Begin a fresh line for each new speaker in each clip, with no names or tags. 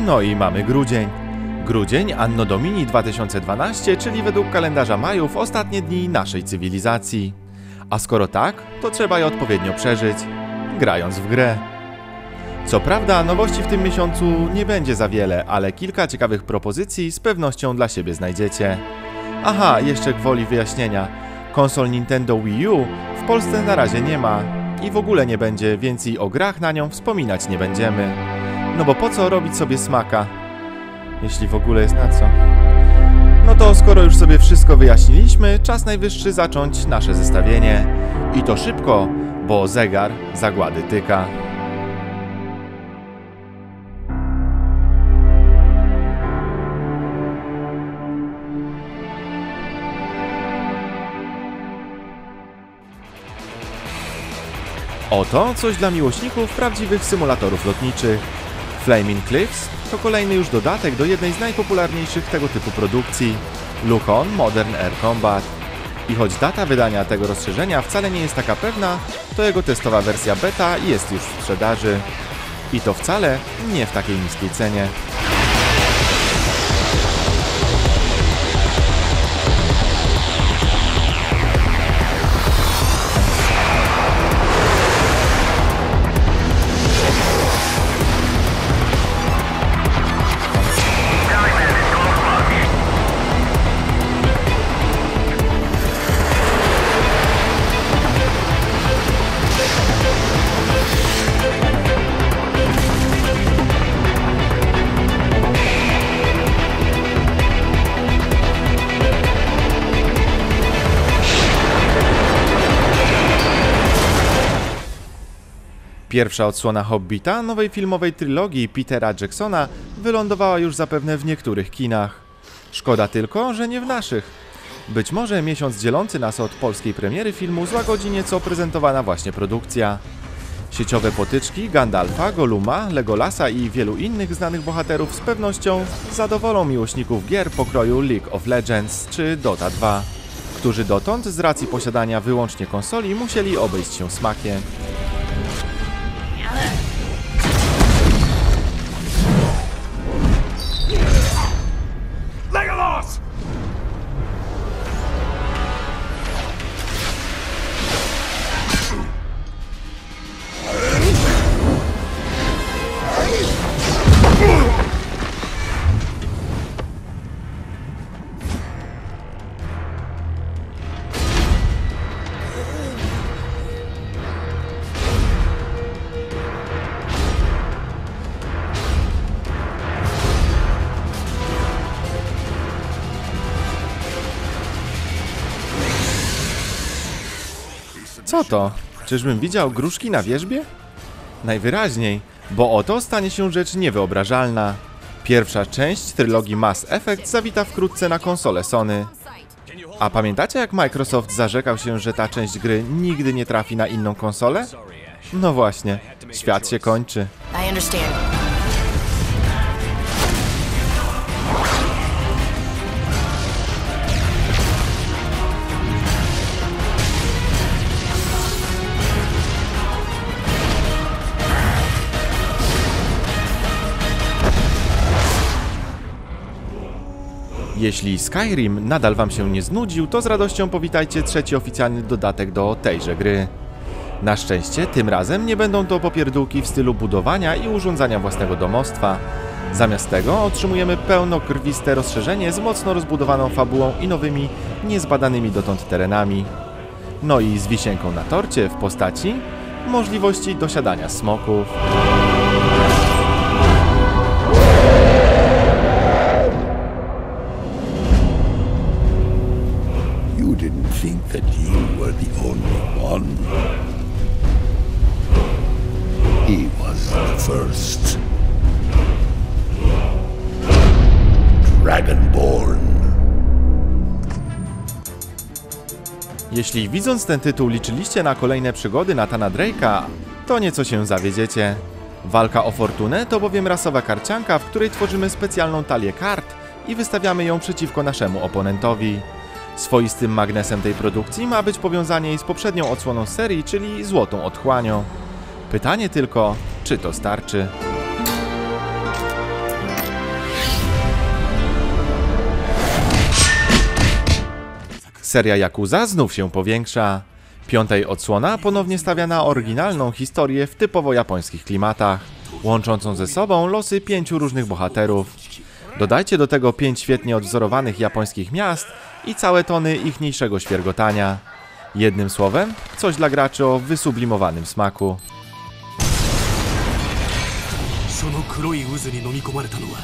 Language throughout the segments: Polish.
No i mamy grudzień. Grudzień Anno Domini 2012, czyli według kalendarza Majów ostatnie dni naszej cywilizacji. A skoro tak, to trzeba je odpowiednio przeżyć, grając w grę. Co prawda, nowości w tym miesiącu nie będzie za wiele, ale kilka ciekawych propozycji z pewnością dla siebie znajdziecie. Aha, jeszcze gwoli wyjaśnienia. Konsol Nintendo Wii U w Polsce na razie nie ma i w ogóle nie będzie, więc i o grach na nią wspominać nie będziemy. No bo po co robić sobie smaka? Jeśli w ogóle jest na co. No to skoro już sobie wszystko wyjaśniliśmy, czas najwyższy zacząć nasze zestawienie. I to szybko, bo zegar zagłady tyka. Oto coś dla miłośników prawdziwych symulatorów lotniczych. Flaming Cliffs to kolejny już dodatek do jednej z najpopularniejszych tego typu produkcji, Luchon Modern Air Combat. I choć data wydania tego rozszerzenia wcale nie jest taka pewna, to jego testowa wersja beta jest już w sprzedaży. I to wcale nie w takiej niskiej cenie. Pierwsza odsłona Hobbita, nowej filmowej trylogii Petera Jacksona, wylądowała już zapewne w niektórych kinach. Szkoda tylko, że nie w naszych. Być może miesiąc dzielący nas od polskiej premiery filmu złagodzi nieco prezentowana właśnie produkcja. Sieciowe potyczki Gandalfa, Golluma, Legolasa i wielu innych znanych bohaterów z pewnością zadowolą miłośników gier pokroju League of Legends czy Dota 2, którzy dotąd z racji posiadania wyłącznie konsoli musieli obejść się smakiem. Co to? Czyżbym widział gruszki na wierzbie? Najwyraźniej, bo oto stanie się rzecz niewyobrażalna. Pierwsza część trylogii Mass Effect zawita wkrótce na konsolę Sony. A pamiętacie, jak Microsoft zarzekał się, że ta część gry nigdy nie trafi na inną konsolę? No właśnie, świat się kończy. Jeśli Skyrim nadal wam się nie znudził, to z radością powitajcie trzeci oficjalny dodatek do tejże gry. Na szczęście tym razem nie będą to popierdółki w stylu budowania i urządzania własnego domostwa. Zamiast tego otrzymujemy pełnokrwiste rozszerzenie z mocno rozbudowaną fabułą i nowymi, niezbadanymi dotąd terenami. No i z wisienką na torcie w postaci możliwości dosiadania smoków.
Think that you were the only one. He was the first. Dragonborn.
Jeśli widząc ten tytuł liczyliście na kolejne przygody Nathana Drake'a, to nieco się zawiedziecie. Walka o fortunę to bowiem rasowa karcianka, w której tworzymy specjalną talię kart i wystawiamy ją przeciwko naszemu oponentowi. Swoistym magnesem tej produkcji ma być powiązanie jej z poprzednią odsłoną serii, czyli Złotą Otchłanią. Pytanie tylko, czy to starczy? Seria Yakuza znów się powiększa. 5. odsłona ponownie stawia na oryginalną historię w typowo japońskich klimatach, łączącą ze sobą losy 5 różnych bohaterów. Dodajcie do tego 5 świetnie odwzorowanych japońskich miast i całe tony ich niższego świergotania. Jednym słowem, coś dla graczy o wysublimowanym smaku.
その黒い渦に飲み込まれたのは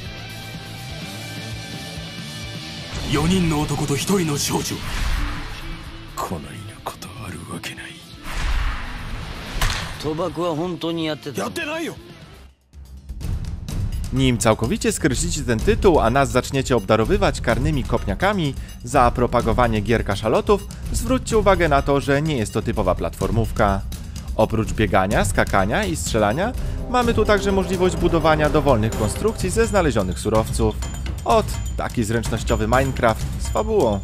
4人の男と1人の少女。こないなことあるわけない。
賭博は本当にやってた。
やってないよ。
Nim całkowicie skreślicie ten tytuł, a nas zaczniecie obdarowywać karnymi kopniakami za propagowanie gier kaszalotów, zwróćcie uwagę na to, że nie jest to typowa platformówka. Oprócz biegania, skakania i strzelania, mamy tu także możliwość budowania dowolnych konstrukcji ze znalezionych surowców. Ot, taki zręcznościowy Minecraft z fabułą.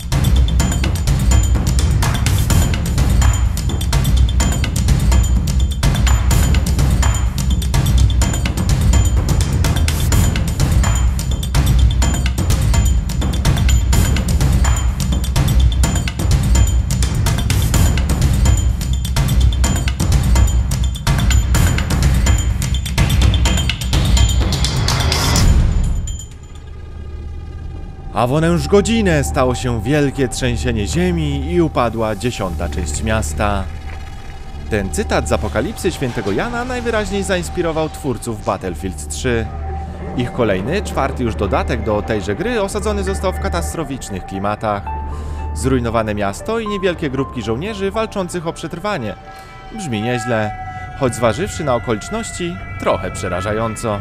A w onęż godzinę stało się wielkie trzęsienie ziemi i upadła 10. część miasta. Ten cytat z Apokalipsy Świętego Jana najwyraźniej zainspirował twórców Battlefield 3. Ich kolejny, 4. już dodatek do tejże gry osadzony został w katastroficznych klimatach. Zrujnowane miasto i niewielkie grupki żołnierzy walczących o przetrwanie. Brzmi nieźle, choć zważywszy na okoliczności, trochę przerażająco.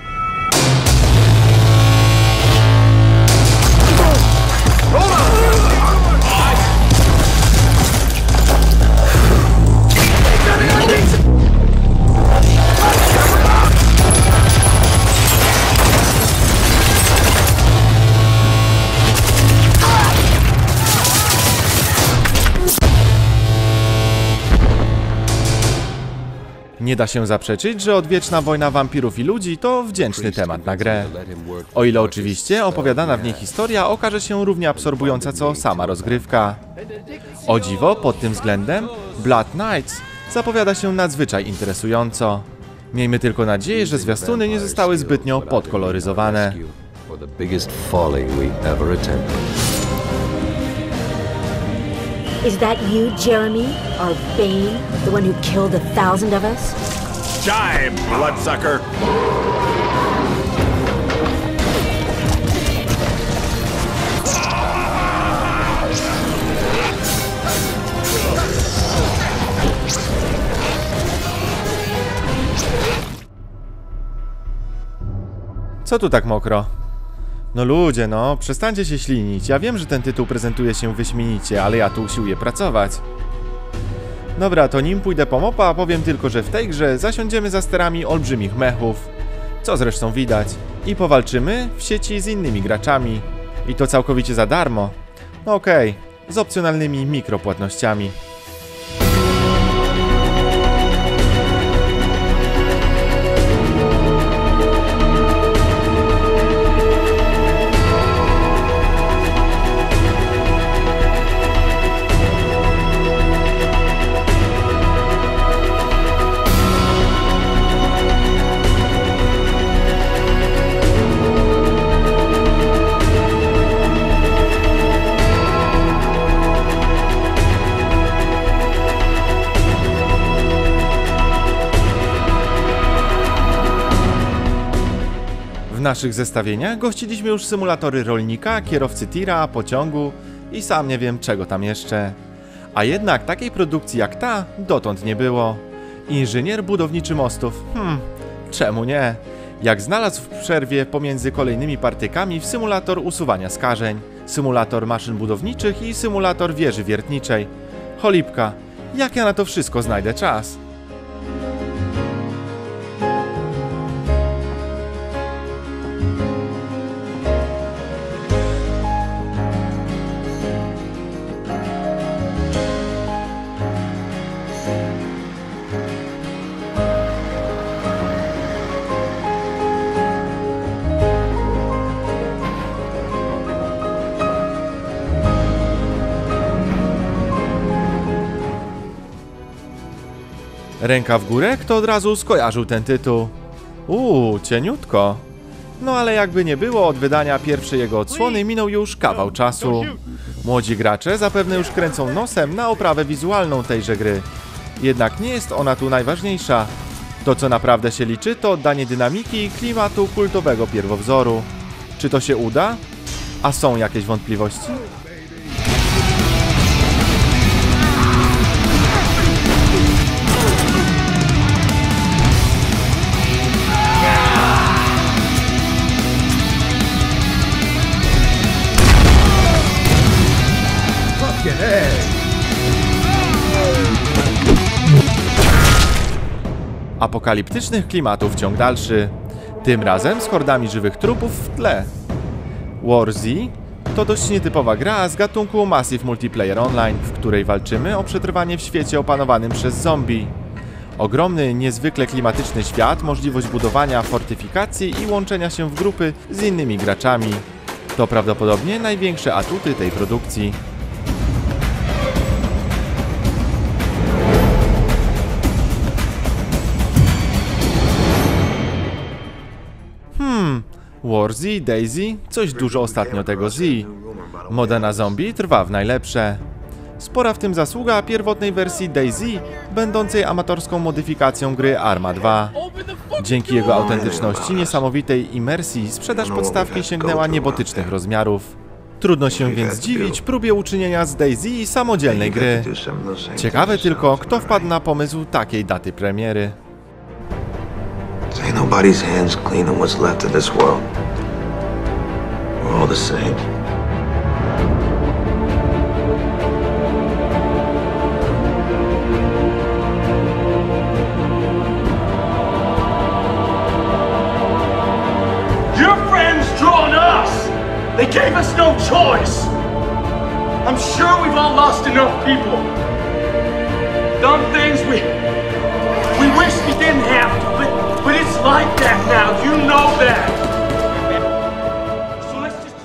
Nie da się zaprzeczyć, że odwieczna wojna wampirów i ludzi to wdzięczny temat na grę. O ile oczywiście opowiadana w niej historia okaże się równie absorbująca co sama rozgrywka. O dziwo, pod tym względem Blood Knights zapowiada się nadzwyczaj interesująco. Miejmy tylko nadzieję, że zwiastuny nie zostały zbytnio podkoloryzowane.
Is that you, Jeremy? Our Bane? The one who killed 1,000 of us?
Jibe, bloodsucker!
Co tu tak mokro? No ludzie, no, przestańcie się ślinić. Ja wiem, że ten tytuł prezentuje się wyśmienicie, ale ja tu usiłuję pracować. Dobra, to nim pójdę po mopa, powiem tylko, że w tej grze zasiądziemy za sterami olbrzymich mechów, co zresztą widać, i powalczymy w sieci z innymi graczami. I to całkowicie za darmo. No okej, z opcjonalnymi mikropłatnościami. W naszych zestawieniach gościliśmy już symulatory rolnika, kierowcy tira, pociągu i sam nie wiem czego tam jeszcze. A jednak takiej produkcji jak ta dotąd nie było. Inżynier budowniczy mostów. Czemu nie? Jak znalazł w przerwie pomiędzy kolejnymi partykami w symulator usuwania skażeń, symulator maszyn budowniczych i symulator wieży wiertniczej. Cholipka, jak ja na to wszystko znajdę czas? Ręka w górę, kto od razu skojarzył ten tytuł. Cieniutko. No ale jakby nie było, od wydania pierwszej jego odsłony minął już kawał czasu. Młodzi gracze zapewne już kręcą nosem na oprawę wizualną tejże gry. Jednak nie jest ona tu najważniejsza. To, co naprawdę się liczy, to oddanie dynamiki i klimatu kultowego pierwowzoru. Czy to się uda? A są jakieś wątpliwości? Apokaliptycznych klimatów ciąg dalszy. Tym razem z hordami żywych trupów w tle. War Z to dość nietypowa gra z gatunku Massive Multiplayer Online, w której walczymy o przetrwanie w świecie opanowanym przez zombie. Ogromny, niezwykle klimatyczny świat, możliwość budowania fortyfikacji i łączenia się w grupy z innymi graczami. To prawdopodobnie największe atuty tej produkcji. War Z, Daisy, coś dużo ostatnio tego Z. Moda na zombie trwa w najlepsze. Spora w tym zasługa pierwotnej wersji Daisy, będącej amatorską modyfikacją gry Arma 2. Dzięki jego autentyczności, niesamowitej imersji, sprzedaż podstawki sięgnęła niebotycznych rozmiarów. Trudno się więc dziwić próbie uczynienia z Daisy samodzielnej gry. Ciekawe tylko, kto wpadł na pomysł takiej daty premiery.
Ain't nobody's hands clean on what's left of this world. We're all the same.
Your friends drawn us! They gave us no choice! I'm sure we've all lost enough people. Done things we wish we didn't have to, but it's like that now, you know that! So let's just...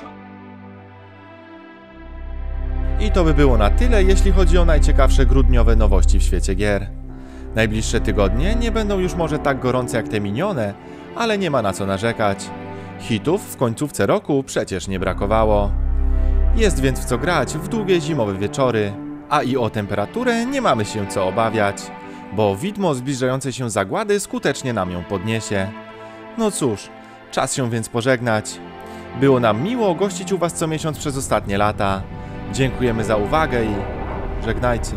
I to by było na tyle, jeśli chodzi o najciekawsze grudniowe nowości w świecie gier. Najbliższe tygodnie nie będą już może tak gorące jak te minione, ale nie ma na co narzekać. Hitów w końcówce roku przecież nie brakowało. Jest więc w co grać w długie zimowe wieczory, a i o temperaturę nie mamy się co obawiać, bo widmo zbliżającej się zagłady skutecznie nam ją podniesie. No cóż, czas się więc pożegnać. Było nam miło gościć u Was co miesiąc przez ostatnie lata. Dziękujemy za uwagę i żegnajcie.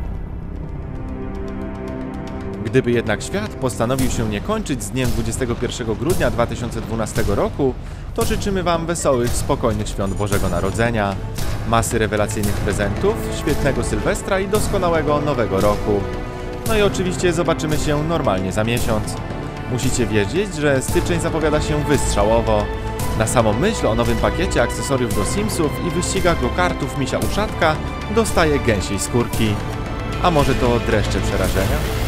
Gdyby jednak świat postanowił się nie kończyć z dniem 21 grudnia 2012 roku, to życzymy Wam wesołych, spokojnych świąt Bożego Narodzenia, masy rewelacyjnych prezentów, świetnego Sylwestra i doskonałego Nowego Roku. No i oczywiście zobaczymy się normalnie za miesiąc. Musicie wiedzieć, że styczeń zapowiada się wystrzałowo. Na samą myśl o nowym pakiecie akcesoriów do Simsów i wyścigach go-kartów Misia Uszatka dostaję gęsiej skórki. A może to dreszcze przerażenia?